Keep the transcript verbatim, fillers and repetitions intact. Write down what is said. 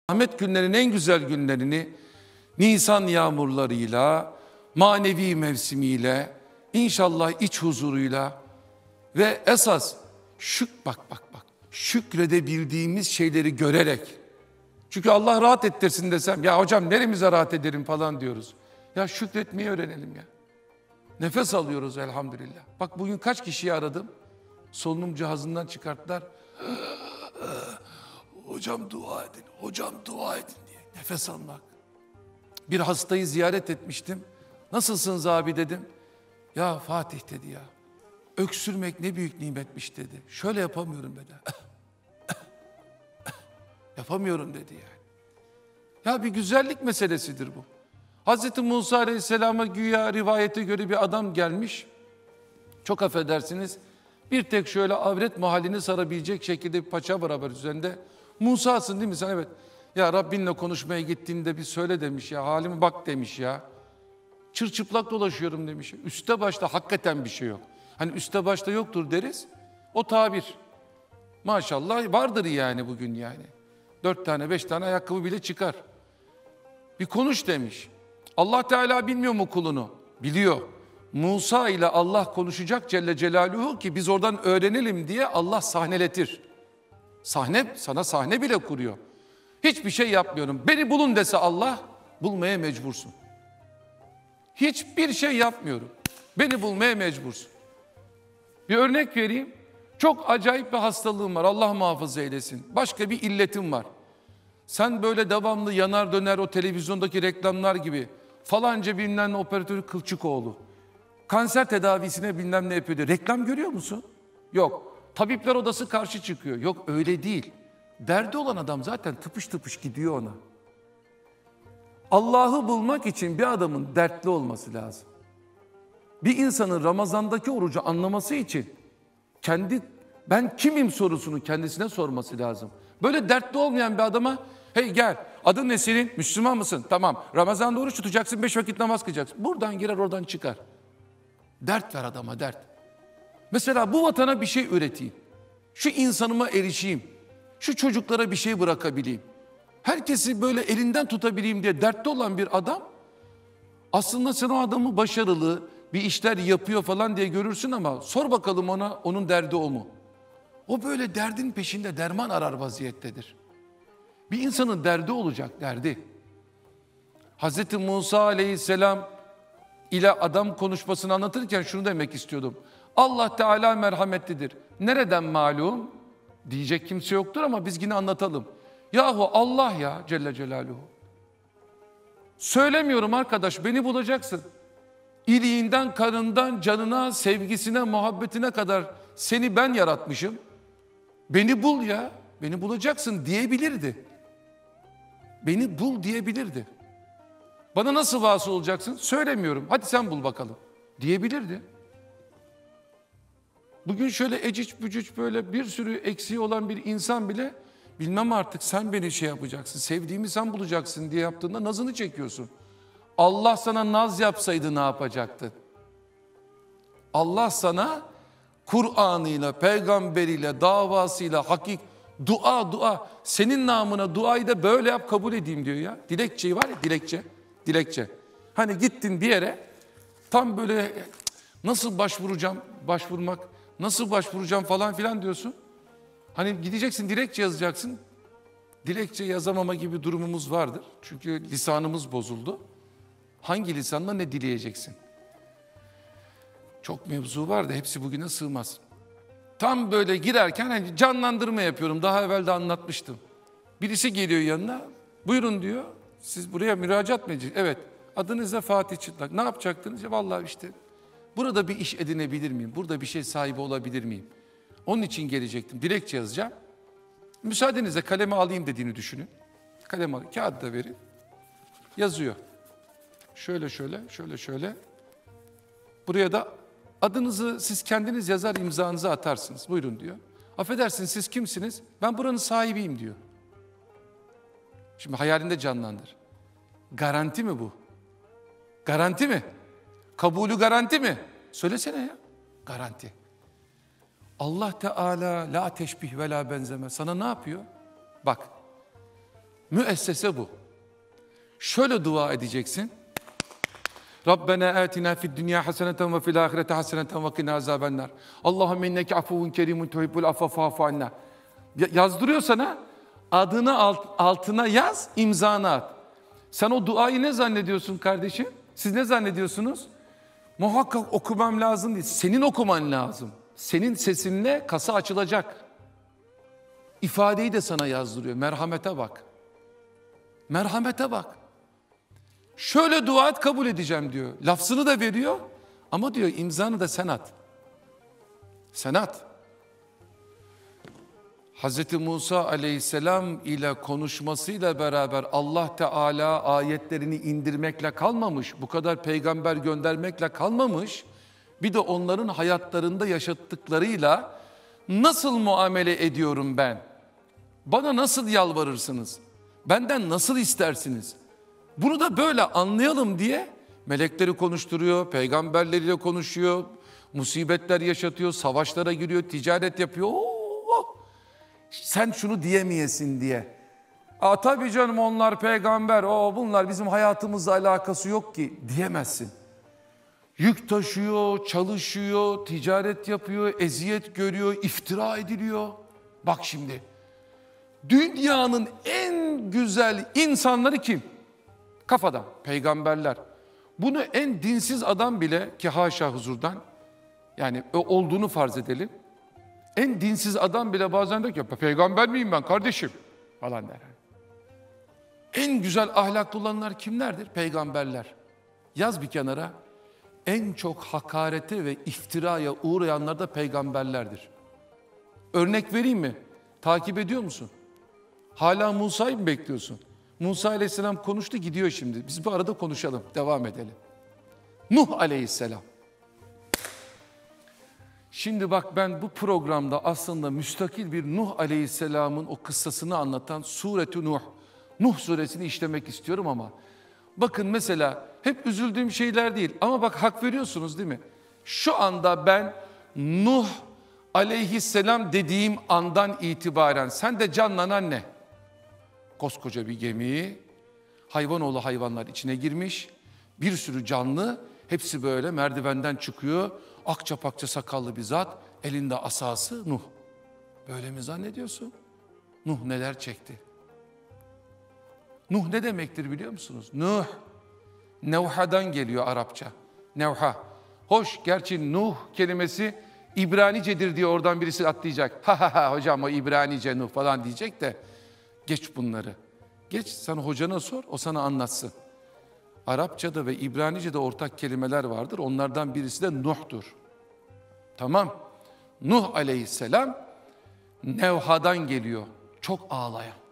Rahmet günlerinin en güzel günlerini Nisan yağmurlarıyla, manevi mevsimiyle, inşallah iç huzuruyla ve esas şük bak bak bak şükredebildiğimiz şeyleri görerek. Çünkü Allah rahat ettirsin desem, ya hocam neremize rahat ederim falan diyoruz. Ya şükretmeyi öğrenelim ya. Nefes alıyoruz elhamdülillah. Bak bugün kaç kişiyi aradım. Solunum cihazından çıkarttılar. Hocam dua edin, hocam dua edin diye. Nefes almak. Bir hastayı ziyaret etmiştim. Nasılsınız abi dedim. Ya Fatih dedi ya. Öksürmek ne büyük nimetmiş dedi. Şöyle yapamıyorum dedi. Yapamıyorum dedi yani. Ya bir güzellik meselesidir bu. Hazreti Musa Aleyhisselam'a güya rivayete göre bir adam gelmiş. Çok affedersiniz. Bir tek şöyle avret mahallini sarabilecek şekilde bir paça beraber üzerinde. Musa'sın değil mi sen? Evet. Ya Rabbinle konuşmaya gittiğinde bir söyle demiş ya. Halime bak demiş ya. Çırçıplak dolaşıyorum demiş. Üste başta hakikaten bir şey yok. Hani üste başta yoktur deriz. O tabir. Maşallah vardır yani bugün yani. Dört tane beş tane ayakkabı bile çıkar. Bir konuş demiş. Allah Teala bilmiyor mu kulunu? Biliyor. Musa ile Allah konuşacak Celle Celaluhu ki biz oradan öğrenelim diye Allah sahneletir. Sahne, sana sahne bile kuruyor. Hiçbir şey yapmıyorum. Beni bulun dese Allah, bulmaya mecbursun. Hiçbir şey yapmıyorum. Beni bulmaya mecbursun. Bir örnek vereyim. Çok acayip bir hastalığım var. Allah muhafaza eylesin. Başka bir illetim var. Sen böyle devamlı yanar döner o televizyondaki reklamlar gibi falanca bilmem ne operatörü Kılçıkoğlu kanser tedavisine bilmem ne yapıyor. Reklam görüyor musun? Yok. Tabipler odası karşı çıkıyor. Yok öyle değil. Derdi olan adam zaten tıpış tıpış gidiyor ona. Allah'ı bulmak için bir adamın dertli olması lazım. Bir insanın Ramazan'daki orucu anlaması için kendi ben kimim sorusunu kendisine sorması lazım. Böyle dertli olmayan bir adama hey gel adın ne senin? Müslüman mısın? Tamam. Ramazan'da oruç tutacaksın, beş vakit namaz kılacaksın. Buradan girer oradan çıkar. Dert ver adama dert. Mesela bu vatana bir şey üreteyim. Şu insanıma erişeyim. Şu çocuklara bir şey bırakabileyim. Herkesi böyle elinden tutabileyim diye dertli olan bir adam aslında sen o adamı başarılı bir işler yapıyor falan diye görürsün ama sor bakalım ona onun derdi o mu? O böyle derdin peşinde derman arar vaziyettedir. Bir insanın derdi olacak derdi. Hazreti Musa Aleyhisselam ile adam konuşmasını anlatırken şunu demek istiyordum. Allah Teala merhametlidir. Nereden malum? Diyecek kimse yoktur ama biz yine anlatalım. Yahu Allah ya Celle Celaluhu. Söylemiyorum arkadaş beni bulacaksın. İliğinden, karından, canına, sevgisine, muhabbetine kadar seni ben yaratmışım. Beni bul ya, beni bulacaksın diyebilirdi. Beni bul diyebilirdi. Bana nasıl vasıl olacaksın? Söylemiyorum. Hadi sen bul bakalım. Diyebilirdi. Bugün şöyle eciç bücüç böyle bir sürü eksiği olan bir insan bile bilmem artık sen beni şey yapacaksın, sevdiğimi sen bulacaksın diye yaptığında nazını çekiyorsun. Allah sana naz yapsaydı ne yapacaktın? Allah sana Kur'an'ıyla, peygamberiyle, davasıyla, hakik, dua dua, senin namına duayı da böyle yap kabul edeyim diyor ya. Dilekçeyi var ya dilekçe, dilekçe. Hani gittin bir yere tam böyle nasıl başvuracağım, başvurmak, nasıl başvuracağım falan filan diyorsun. Hani gideceksin dilekçe yazacaksın. Dilekçe yazamama gibi durumumuz vardır. Çünkü lisanımız bozuldu. Hangi lisanla ne dileyeceksin? Çok mevzu var da hepsi bugüne sığmaz. Tam böyle girerken hani canlandırma yapıyorum. Daha evvel de anlatmıştım. Birisi geliyor yanına. Buyurun diyor. Siz buraya müracaat mı edeceksiniz? Evet. Adınız da Fatih Çıtlak. Ne yapacaktınız? Ya vallahi işte burada bir iş edinebilir miyim? Burada bir şey sahibi olabilir miyim? Onun için gelecektim. Dilekçe yazacağım. Müsaadenizle kaleme alayım dediğini düşünün. Kalem alayım. Kağıdı da verin. Yazıyor. Şöyle şöyle, şöyle şöyle. Buraya da adınızı siz kendiniz yazar imzanızı atarsınız. Buyurun diyor. Affedersiniz siz kimsiniz? Ben buranın sahibiyim diyor. Şimdi hayalinde canlandır. Garanti mi bu? Garanti mi? Kabulü garanti mi? Söylesene ya. Garanti. Allah Teala la teşbih ve la benzeme. Sana ne yapıyor? Bak. Müessese bu. Şöyle dua edeceksin. Rabbena atina fid dünya haseneten ve fil ahireti haseneten ve qina azabennar. Allahümme inneke afuvun kerimun tuhibbul affe fa'fu anna. Yazdırıyor sana. Adını alt, altına yaz, imzanı at. Sen o duayı ne zannediyorsun kardeşim? Siz ne zannediyorsunuz? Muhakkak okumam lazım değil. Senin okuman lazım. Senin sesinle kasa açılacak. İfadeyi de sana yazdırıyor. Merhamete bak. Merhamete bak. Şöyle dua et, kabul edeceğim diyor. Lafzını da veriyor ama diyor imzanı da sen at. Sen at. Hazreti Musa aleyhisselam ile konuşmasıyla beraber Allah Teala ayetlerini indirmekle kalmamış, bu kadar peygamber göndermekle kalmamış, bir de onların hayatlarında yaşattıklarıyla nasıl muamele ediyorum ben? Bana nasıl yalvarırsınız? Benden nasıl istersiniz? Bunu da böyle anlayalım diye melekleri konuşturuyor, peygamberleriyle konuşuyor, musibetler yaşatıyor, savaşlara giriyor, ticaret yapıyor. Oo, sen şunu diyemeyesin diye. Aa, tabii canım onlar peygamber, o bunlar bizim hayatımızla alakası yok ki diyemezsin. Yük taşıyor, çalışıyor, ticaret yapıyor, eziyet görüyor, iftira ediliyor. Bak şimdi, dünyanın en güzel insanları kim? Kafadan, peygamberler. Bunu en dinsiz adam bile, ki haşa huzurdan, yani olduğunu farz edelim. En dinsiz adam bile bazen der ki, peygamber miyim ben kardeşim? Falan der. En güzel ahlaklı olanlar kimlerdir? Peygamberler. Yaz bir kenara. En çok hakarete ve iftiraya uğrayanlar da peygamberlerdir. Örnek vereyim mi? Takip ediyor musun? Hala Musa'yı mı bekliyorsun? Musa aleyhisselam konuştu, gidiyor şimdi. Biz bu arada konuşalım, devam edelim. Nuh aleyhisselam. Şimdi bak, ben bu programda aslında müstakil bir Nuh aleyhisselamın o kıssasını anlatan Suretü Nuh, Nuh suresini işlemek istiyorum ama bakın mesela hep üzüldüğüm şeyler değil ama bak hak veriyorsunuz değil mi? Şu anda ben Nuh aleyhisselam dediğim andan itibaren sen de canlanan ne? Koskoca bir gemi, hayvanoğlu hayvanlar içine girmiş, bir sürü canlı, hepsi böyle merdivenden çıkıyor, akça pakça sakallı bir zat, elinde asası Nuh. Böyle mi zannediyorsun? Nuh neler çekti? Nuh ne demektir biliyor musunuz? Nuh, Nevha'dan geliyor Arapça. Nevha. Hoş, gerçi Nuh kelimesi İbranicedir diye oradan birisi atlayacak. Ha ha ha hocam o İbranice Nuh falan diyecek de geç bunları. Geç, sen hocana sor, o sana anlatsın. Arapçada ve İbranice'de ortak kelimeler vardır. Onlardan birisi de Nuh'tur. Tamam. Nuh aleyhisselam Nevha'dan geliyor. Çok ağlayan.